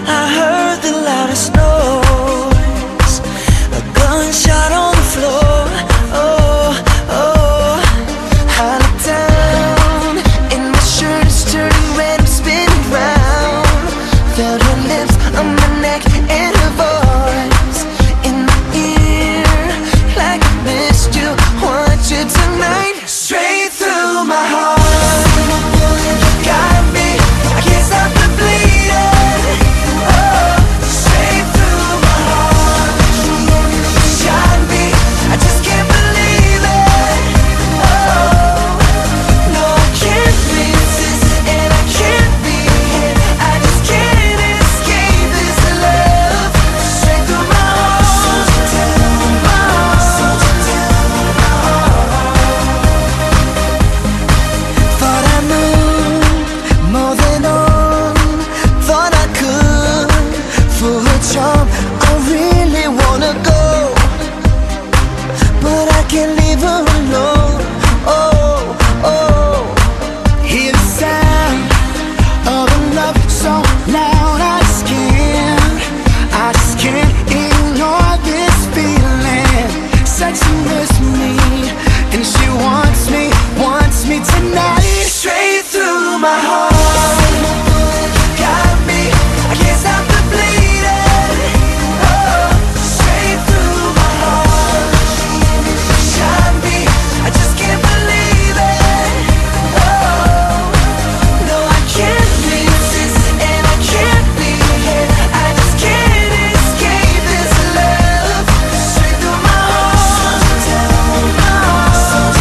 I heard the loudest noise, a gunshot on the floor. Oh, oh, I look down and my shirt is turning red, I'm spinning round. Felt her lips on my neck and her voice in my ear, like I missed you, want you tonight. Straight through my heart, got me, I can't stop the bleeding. Oh, straight through my heart, shot me, I just can't believe it. Oh, no, I can't resist and I can't be hit. I just can't escape this love. Straight through my heart, my heart. Thought I knew more than on, thought I could fool her charm. I really wanna go, but I can't leave her alone. Oh, oh, hear the sound of a love so loud, I just can't ignore this feeling. Sexy with me, and she wants me tonight. Straight through my heart, got me, I can't stop the bleeding. Oh, straight through my heart, shot me, I just can't believe it. Oh, no, I can't resist and I can't be hit. I just can't escape this love. Straight through my heart, my heart.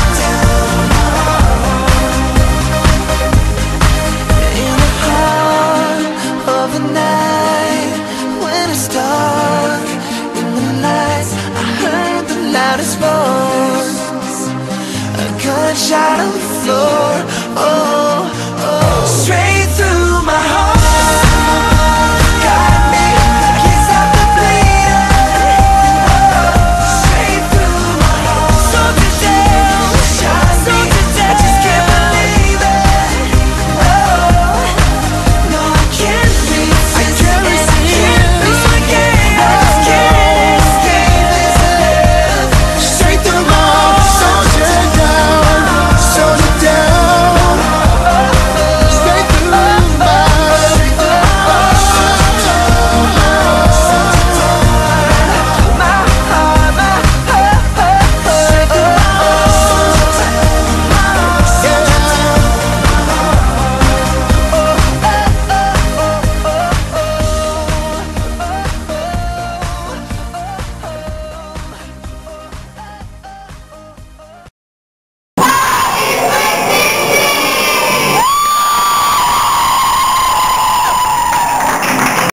In the heart of the night, when it's dark, in the lights, I heard the loudest voice, a gunshot on the floor. Oh,